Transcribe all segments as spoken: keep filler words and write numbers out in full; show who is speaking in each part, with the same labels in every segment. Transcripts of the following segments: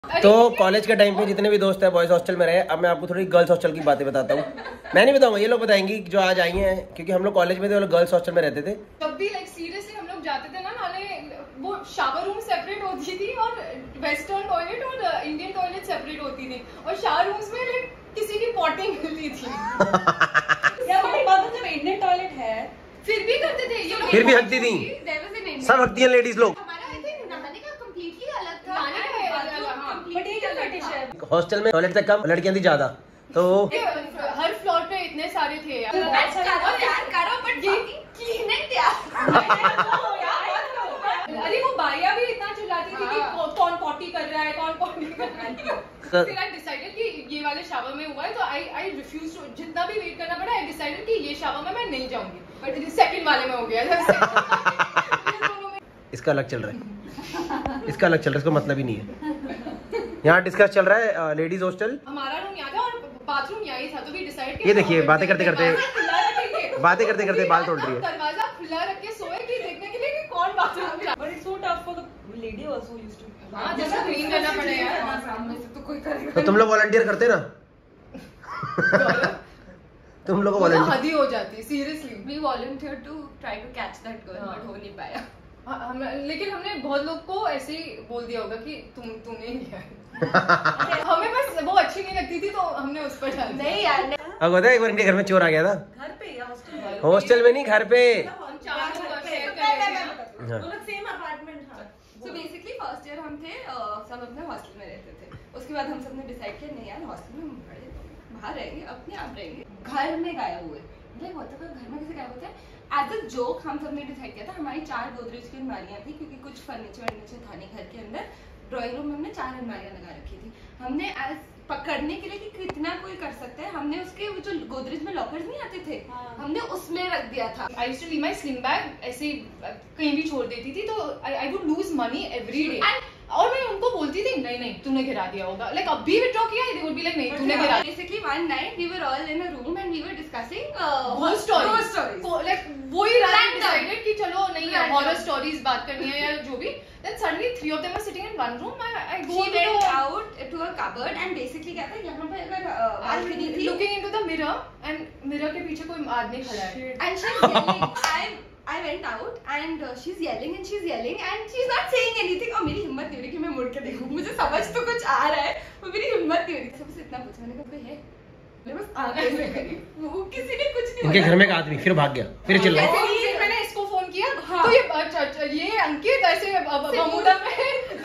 Speaker 1: तो कॉलेज के टाइम पे जितने भी दोस्त हैं बॉयज हॉस्टल में रहे, अब मैं आपको थोड़ी गर्ल्स हॉस्टल की बातें बताता हूँ। मैं नहीं बताऊंगा, ये लोग बताएंगी जो आज आई हैं, क्योंकि हम लोग कॉलेज में थे, वो लोग गर्ल्स हॉस्टल में रहते थे।
Speaker 2: तब भी लाइक सीरियसली हम लोग जाते थे ना नाले, वो शावर रूम सेपरेट होती थी और वेस्टर्न टॉयलेट और इंडियन टॉयलेट सेपरेट होती थी, और शावर रूम्स में लाइक किसी की पॉटिंग मिलती थी।
Speaker 3: जब इंडियन टॉयलेट है फिर भी करते थे ये लोग,
Speaker 1: फिर भी हकती थी, सब हकती हैं लेडीज लोग। हॉस्टल में टॉयलेट से कम लड़कियां थी ज्यादा, तो
Speaker 2: हर फ्लोर पे इतने सारे थे यार। अरे वो बाइया भी इतना चिल्लाती थी कि कौन पॉटी कर रहा है, कौन पॉटी कर रहा है। फिर आई डिसाइडेड कि ये वाले शावर में हुआ है, तो आई आई रिफ्यूज टू, जितना भी वेट करना पड़ा, आई डिसाइडेड कि ये शावर में मैं नहीं जाऊंगी, बट सेकंड वाले में हो गया था।
Speaker 1: इसका अलग चल रहा है, इसका अलग चल रहा है, इसको मतलब ही नहीं है। यहाँ डिस्कस चल रहा है लेडीज हॉस्टल।
Speaker 2: हमारा रूम यहाँ था और बाथरूम यहीं था, तो भी डिसाइड किया।
Speaker 1: ये देखिए बातें करते करते बातें करते करते बाल तोड़ रही है।
Speaker 2: दरवाजा खुला रख के सोए कि देखने के लिए कि कौन बाथरूम में।
Speaker 3: But it's so tough for the lady also used to.
Speaker 2: हां, जैसा क्लीन करना पड़ेगा यार, सामने से तो कोई करेगा।
Speaker 1: तो तुम लोग वॉलंटियर करते ना? तुम लोग को वॉलंटियर
Speaker 2: हद ही हो जाती है seriously.
Speaker 4: We volunteer to try to catch that girl, but हो नहीं पाया।
Speaker 2: हम, लेकिन हमने बहुत लोग को ऐसे ही बोल दिया होगा कि तुम तूने ही किया है। हमें बस वो अच्छी नहीं लगती थी तो हमने उस पर डाल दिया।
Speaker 4: नहीं यार,
Speaker 1: अब पता है एक बार इनके घर में चोर आ गया था।
Speaker 3: घर पे या हॉस्टल में?
Speaker 1: हॉस्टल में नहीं, घर पे।
Speaker 2: हम चार लोग शेयर कर रहे थे।
Speaker 3: वो लोग सेम अपार्टमेंट था।
Speaker 4: सो बेसिकली फर्स्ट ईयर हम थे, सब अपने हॉस्टल में रहते थे। उसके बाद हम सबने डिसाइड किया नहीं यार हॉस्टल में बाहर रहेंगे, अपने आप रहेंगे। घर में गायब हुए, मतलब होता है घर में कैसे गायब होता है। एज अ जोक हम सबने डिसाइड किया था, हमारी चार गोदरेज की अलमारियां थी, क्योंकि कुछ फर्नीचर वर्नीचर था नहीं घर के अंदर। ड्राइंग रूम में हमने चार अलमारियां लगा रखी थी। हमने एज पकड़ने के लिए कि कितना कोई कर सकता है, हमने उसके वो जो गोदरेज में लॉकर्स नहीं आते थे, हाँ। हमने उसमें रख दिया था।
Speaker 2: I used to leave my sling bag ऐसे कहीं भी छोड़ देती थी, तो I I would lose money every day. और मैं उनको बोलती थी नहीं नहीं तूने गिरा दिया होगा, लाइक like, अभी विड्रॉ किया, दे वुड बी लाइक नहीं तूने गिरा।
Speaker 4: Basically one night we were all in a room and we were discussing
Speaker 2: ghost stories, like वही रात डिसाइडेड कि चलो नहीं है हॉरर स्टोरीज बात करनी है या जो भी। Then suddenly three of them are sitting in one room. I I go
Speaker 4: out to a cupboard and basically क्या था, यहाँ पे अगर बालकनी थी,
Speaker 2: looking into the mirror and mirror के पीछे कोई आदमी खड़ा है
Speaker 4: and she is yelling. I I went out and uh, she's yelling and she's yelling and she's not saying anything। और मेरी हिम्मत नहीं हो रही कि मैं मुड़ के देखूं, मुझे समझ तो कुछ आ रहा है, वो मेरी हिम्मत नहीं हो रही। सबसे इतना पूछा मैंने, कोई है? मैं बस आगे से करी, वो किसी ने कुछ नहीं।
Speaker 1: उनके घर में एक आदमी फिर भाग गया, फिर चिल्ला।
Speaker 2: ऐसे मैंने इसको फोन किया, हाँ। तो ये अच्छा ये अंकित ऐसे बर्मुडा में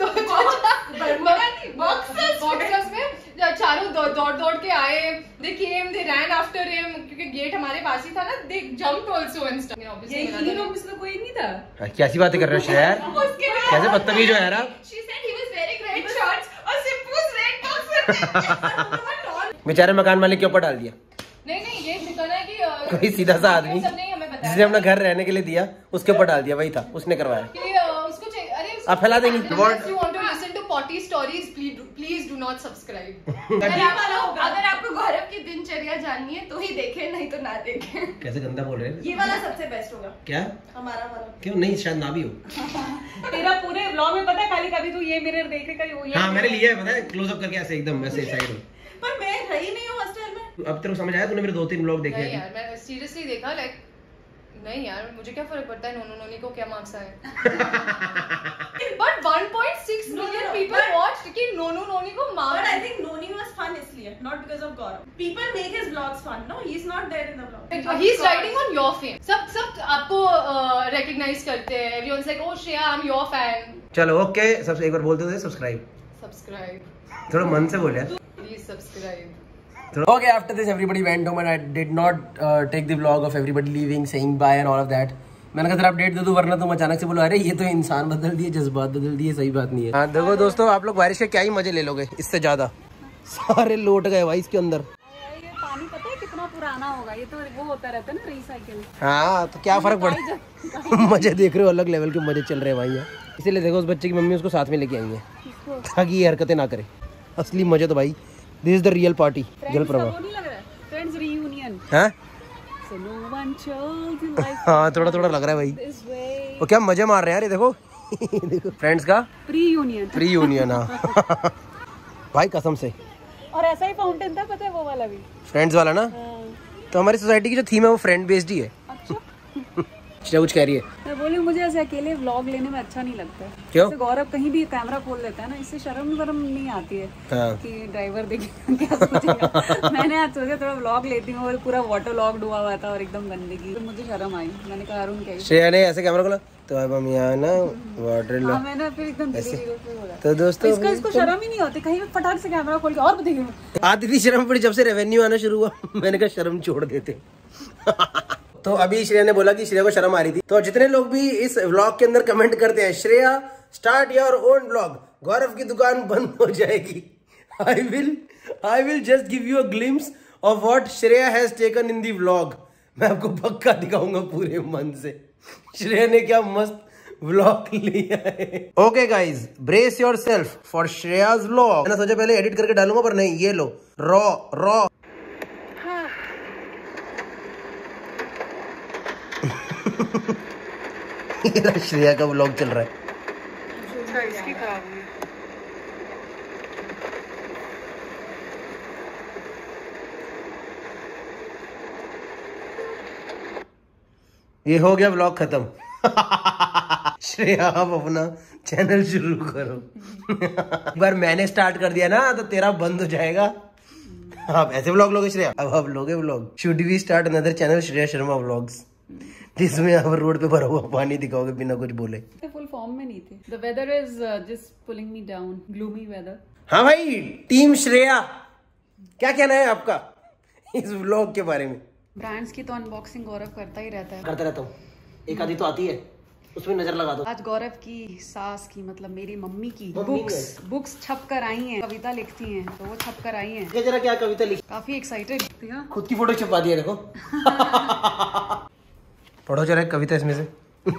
Speaker 2: बॉक्सेस में चारों दौड़ दौड़ के आए। They came, they ran after him, क्योंकि गेट हमारे पास ही था ना। They jumped also and stuff.
Speaker 3: ये लोग उसमें कोई नहीं था।
Speaker 1: कैसी बातें कर रहे हो श्रेयर, कैसे बदतमीज हो यार आप।
Speaker 4: She said he was wearing red shorts और Simpu's red boxers।
Speaker 1: बेचारे मकान मालिक के ऊपर डाल दिया।
Speaker 2: नहीं नहीं ये शुक्र है कि
Speaker 1: कोई सीधा सा आदमी जिसने अपना घर रहने के लिए दिया उसके ऊपर डाल दिया, वही था, उसने करवाया। आप फैला देंगी।
Speaker 2: Potty stories please do not subscribe.
Speaker 4: अगर आपको गौरव की दिनचर्या जाननी है तो ही देखें, नहीं तो ना देखें।
Speaker 1: कैसे गंदा बोल रहे हैं।
Speaker 3: ये वाला सबसे बेस्ट होगा।
Speaker 1: क्या?
Speaker 3: हमारा वाला।
Speaker 1: क्यों नहीं, शायद ना भी हो।
Speaker 3: तेरा पूरे व्लॉग में पता है खाली कभी तू ये मिरर देखेगा, ये
Speaker 1: हाँ मैंने लिया है, पता है क्लोज अप करके ऐसे एकदम वैसे साइड में।
Speaker 3: पर मैं रही नहीं हूँ हॉस्टल में।
Speaker 1: अब तेरे को समझ आया, तूने मेरे दो तीन व्लॉग देखे हैं?
Speaker 2: नहीं यार मैं सीरियसली देखा, लाइक नहीं यार मुझे क्या फर्क पड़ता है नोनो नोनी को क्या मार्क्स आए। But one point six million people watched कि नोनो नोनी को marks.
Speaker 3: But I think Noni was fun इसलिए, not because of Gaurav. People make his vlogs fun, no? He's not there in the vlog.
Speaker 2: He's riding on your fame. सब सब आपको recognise करते हैं। Everyone's like, oh Shreya, I'm your fan.
Speaker 1: चलो okay, सबसे एक बार बोलते थे सब्सक्राइब।
Speaker 2: सब्सक्राइब।
Speaker 1: थोड़ा मन से बोले।
Speaker 2: Please subscribe.
Speaker 1: Okay, after this everybody went home and I did not uh, take the vlog of everybody leaving, saying bye and all of that. मैंने कहा अपडेट दे दूं, वरना तुम अचानक से बोलो अरे ये तो इंसान बदल दिए, जज्बात बदल दिए। सही बात नहीं है। हाँ देखो दोस्तों, आप लोग बारिश के क्या ही मजे ले लोगे इससे ज्यादा। सारे लोट गए भाई इसके अंदर।
Speaker 3: ये पानी पता है कितना पुराना होगा, ये तो वो होता रहता है ना रिसाइकिल।
Speaker 1: हाँ तो क्या फर्क पड़ता। मजे देख रहे हो, अलग लेवल के मजे चल रहे हैं भाई यहाँ। इसीलिए देखो उस बच्चे की मम्मी उसको साथ में लेके आई है ताकि ये हरकतें ना करे। असली मजे तो भाई this is the real party. Jal Prabha
Speaker 3: friends reunion.
Speaker 1: हाँ हाँ थोड़ा थोड़ा लग रहा है भाई। वो क्या मजे मार रहे हैं यार, ये देखो। देखो फ्रेंड्स का
Speaker 3: प्री यूनियन।
Speaker 1: प्री यूनियन हाँ। भाई कसम से।
Speaker 5: और ऐसा ही फाउंटेन था, पता है वो वाला भी,
Speaker 1: फ्रेंड्स वाला ना। तो हमारी सोसाइटी की जो थीम है वो फ्रेंड बेस्ड ही है।
Speaker 5: अच्छा
Speaker 1: कुछ कह रही है।
Speaker 5: मैं बोली मुझे ऐसे अकेले व्लॉग लेने में अच्छा नहीं लगता है।
Speaker 1: क्यों?
Speaker 5: जैसे गौरव कहीं भी कैमरा खोल लेता है ना, इससे शर्म वरम नहीं आती है।
Speaker 1: हाँ।
Speaker 5: कि ड्राइवर देखेगा क्या सोचेगा। मैंने आज सोचा थोड़ा व्लॉग लेती हूँ, और पूरा वाटर लॉग हुआ हुआ था और एकदम गंदगी, तो मुझे शर्म आई। मैंने कहा अरुण क्या
Speaker 1: श्रेया ने ऐसे कैमरा खोला तो अब हम यहाँ ना वाटर
Speaker 5: हाँ, मैंने फिर एकदम धीरे धीरे फिर बोला।
Speaker 1: तो दोस्तों
Speaker 5: इसका इसको शर्म ही नहीं होती, कहीं भी फटाक से कैमरा खोल के और बताइए।
Speaker 1: आती थी शर्म पड़ी जब से रेवेन्यू आना शुरू हुआ। मैंने कहा शर्म छोड़ देते। तो अभी श्रेया ने बोला कि श्रेया को शर्म आ रही थी। तो जितने लोग भी इस व्लॉग के अंदर कमेंट करते हैं Shreya start your own vlog, Gaurav की दुकान बंद हो जाएगी, I will I will just give you a glimpse of what Shreya has taken in the vlog. मैं आपको पक्का दिखाऊंगा पूरे मन से श्रेया ने क्या मस्त व्लॉग लिया है। Okay guys, brace yourself for Shreya's vlog. मैंने सोचा पहले एडिट करके डालूंगा, पर नहीं, ये लो रॉ रॉ। श्रेया का व्लॉग चल रहा है। ये हो गया व्लॉग खत्म। श्रेया आप अपना चैनल शुरू करो। एक बार मैंने स्टार्ट कर दिया ना तो तेरा बंद हो जाएगा। आप ऐसे व्लॉग लोगे श्रेया? अब आप लोगे vlog. Should we start another channel Shreya Sharma vlogs, जिसमें आप रोड पे भरा हुआ पानी दिखाओगे बिना कुछ बोले।
Speaker 5: फुल फॉर्म में नहीं थे। The weather is just pulling me down, gloomy weather.
Speaker 1: हाँ भाई, टीम श्रेया क्या कहना है आपका इस व्लॉग के बारे में?
Speaker 5: ब्रांड्स की तो अनबॉक्सिंग गौरव करता ही रहता है।
Speaker 1: करता रहता हूँ, एक आधी तो आती है, उसमें नजर लगा दो।
Speaker 5: आज गौरव की सास की, मतलब मेरी मम्मी की
Speaker 1: मम्मी
Speaker 5: बुक्स बुक्स छप कर आई हैं, कविता लिखती हैं, तो वो छप कर आई हैं।
Speaker 1: क्या जरा क्या कविता लिखी?
Speaker 5: काफी एक्साइटेड थी।
Speaker 1: खुद की फोटो छपा दी है, देखो। पढ़ो जरा कविता इसमें से।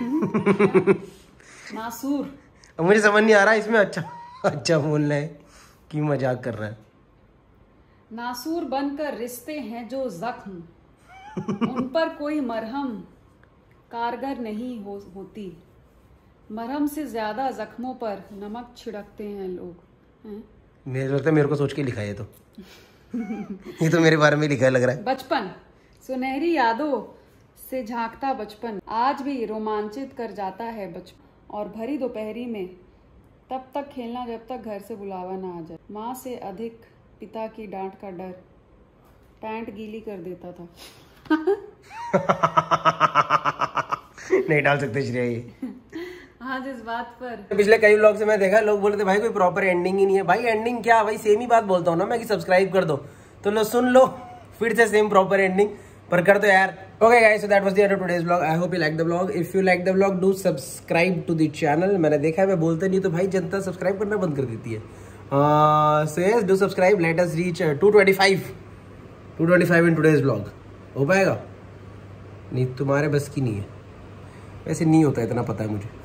Speaker 5: नासूर।
Speaker 1: अब मुझे समझ नहीं आ रहा इसमें अच्छा अच्छा बोलना है कि मजाक कर रहा है।
Speaker 5: नासूर बनकर रिश्ते हैं जो जख्म, उन पर कोई मरहम कारगर नहीं हो होती, मरहम से ज्यादा जख्मों पर नमक छिड़कते हैं लोग। हैं?
Speaker 1: मेरे लगता है मेरे को सोच के लिखा है ये तो। ये तो मेरे बारे में लिखा है लग रहा है।
Speaker 5: बचपन, सुनहरी यादों से झांकता बचपन आज भी रोमांचित कर जाता है बचपन, और भरी दोपहरी में तब तक खेलना जब तक घर से बुलावा ना आ जाए। माँ से अधिक पिता की डांट का डर पैंट गीली कर देता था।
Speaker 1: नहीं डाल सकते श्रेया ये।
Speaker 5: हाँ, जिस बात पर
Speaker 1: पिछले कई व्लॉग से मैं देखा लोग बोलते भाई कोई प्रॉपर एंडिंग ही नहीं है। भाई एंडिंग क्या भाई, सेम ही बात बोलता हूँ ना मैं कि सब्सक्राइब कर दो, तो लो सुन लो फिर से सेम प्रॉपर एंडिंग पर कर दो यार। Okay guys, so that was the end of today's vlog. I hope you like the vlog. If you like the vlog do subscribe to the channel. मैंने देखा है मैं बोलते नहीं तो भाई जनता सब्सक्राइब करना बंद कर देती है। So yes, do subscribe. Let us reach to twenty five to twenty five in today's vlog. हो पाएगा? नहीं, तुम्हारे बस की नहीं है, वैसे नहीं होता इतना, पता है मुझे।